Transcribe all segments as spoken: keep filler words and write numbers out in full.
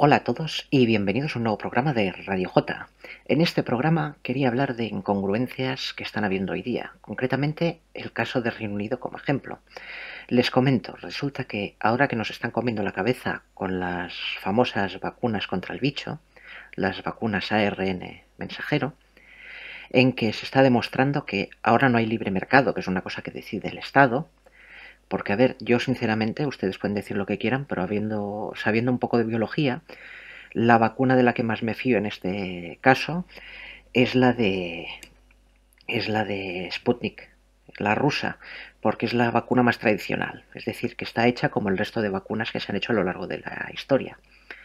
Hola a todos y bienvenidos a un nuevo programa de Radio J. En este programa quería hablar de incongruencias que están habiendo hoy día, concretamente el caso de Reino Unido como ejemplo. Les comento, resulta que ahora que nos están comiendo la cabeza con las famosas vacunas contra el bicho, las vacunas A R N mensajero, en que se está demostrando que ahora no hay libre mercado, que es una cosa que decide el Estado. Porque, a ver, yo sinceramente, ustedes pueden decir lo que quieran, pero habiendo, sabiendo un poco de biología, la vacuna de la que más me fío en este caso es la de es la de Sputnik, la rusa, porque es la vacuna más tradicional, es decir, que está hecha como el resto de vacunas que se han hecho a lo largo de la historia,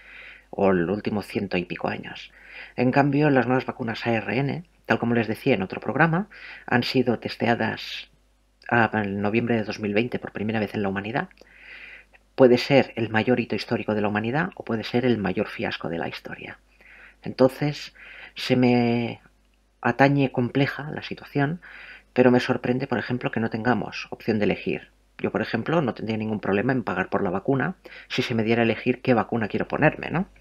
o el último ciento y pico años. En cambio, las nuevas vacunas A R N, tal como les decía en otro programa, han sido testeadas en noviembre de dos mil veinte por primera vez en la humanidad. Puede ser el mayor hito histórico de la humanidad o puede ser el mayor fiasco de la historia. Entonces, se me atañe compleja la situación, pero me sorprende, por ejemplo, que no tengamos opción de elegir. Yo, por ejemplo, no tendría ningún problema en pagar por la vacuna si se me diera a elegir qué vacuna quiero ponerme, ¿no?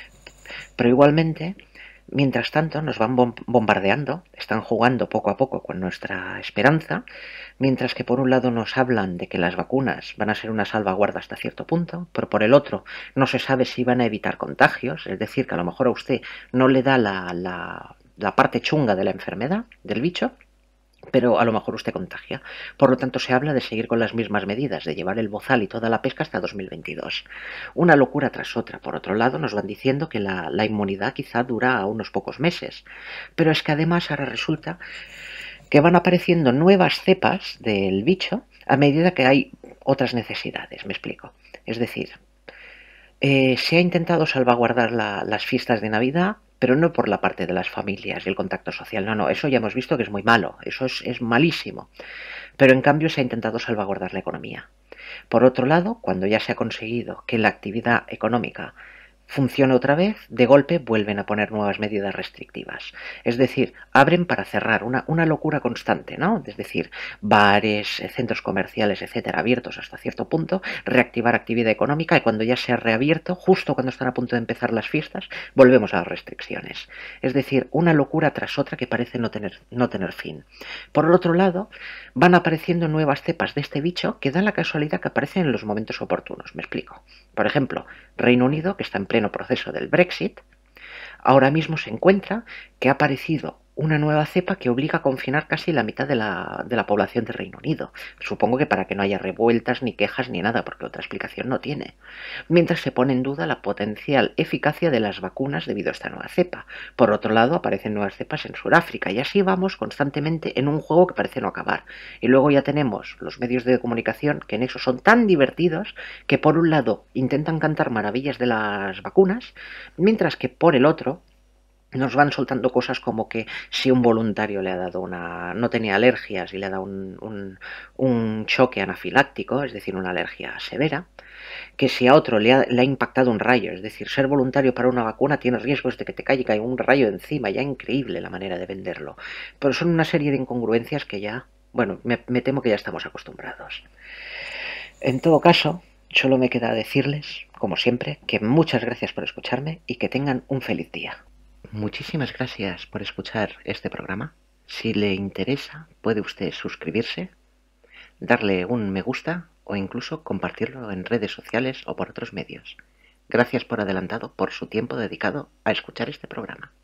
Pero igualmente, mientras tanto, nos van bombardeando, están jugando poco a poco con nuestra esperanza, mientras que por un lado nos hablan de que las vacunas van a ser una salvaguarda hasta cierto punto, pero por el otro no se sabe si van a evitar contagios, es decir, que a lo mejor a usted no le da la, la, la parte chunga de la enfermedad, del bicho, pero a lo mejor usted contagia. Por lo tanto, se habla de seguir con las mismas medidas, de llevar el bozal y toda la pesca hasta dos mil veintidós. Una locura tras otra. Por otro lado, nos van diciendo que la, la inmunidad quizá dura unos pocos meses. Pero es que además ahora resulta que van apareciendo nuevas cepas del bicho a medida que hay otras necesidades. Me explico. Es decir, eh, se ha intentado salvaguardar la, las fiestas de Navidad, pero no por la parte de las familias y el contacto social. No, no, eso ya hemos visto que es muy malo, eso es, es malísimo. Pero en cambio se ha intentado salvaguardar la economía. Por otro lado, cuando ya se ha conseguido que la actividad económica funciona otra vez, de golpe vuelven a poner nuevas medidas restrictivas. Es decir, abren para cerrar, una, una locura constante, ¿no? Es decir, bares, centros comerciales, etcétera, abiertos hasta cierto punto, reactivar actividad económica y cuando ya se ha reabierto, justo cuando están a punto de empezar las fiestas, volvemos a las restricciones. Es decir, una locura tras otra que parece no tener, no tener fin. Por el otro lado, van apareciendo nuevas cepas de este bicho que dan la casualidad que aparecen en los momentos oportunos. Me explico. Por ejemplo, Reino Unido, que está en pleno proceso del Brexit, ahora mismo se encuentra que ha aparecido una nueva cepa que obliga a confinar casi la mitad de la, de la población de Reino Unido. Supongo que para que no haya revueltas, ni quejas, ni nada, porque otra explicación no tiene. Mientras se pone en duda la potencial eficacia de las vacunas debido a esta nueva cepa. Por otro lado, aparecen nuevas cepas en Sudáfrica, y así vamos constantemente en un juego que parece no acabar. Y luego ya tenemos los medios de comunicación que en eso son tan divertidos que por un lado intentan cantar maravillas de las vacunas, mientras que por el otro nos van soltando cosas como que si un voluntario le ha dado una, no tenía alergias y le ha dado un, un, un choque anafiláctico, es decir, una alergia severa, que si a otro le ha, le ha impactado un rayo, es decir, ser voluntario para una vacuna tiene riesgos de que te caiga un rayo encima, ya increíble la manera de venderlo, pero son una serie de incongruencias que ya, bueno, me, me temo que ya estamos acostumbrados. En todo caso, solo me queda decirles, como siempre, que muchas gracias por escucharme y que tengan un feliz día. Muchísimas gracias por escuchar este programa. Si le interesa, puede usted suscribirse, darle un me gusta o incluso compartirlo en redes sociales o por otros medios. Gracias por adelantado por su tiempo dedicado a escuchar este programa.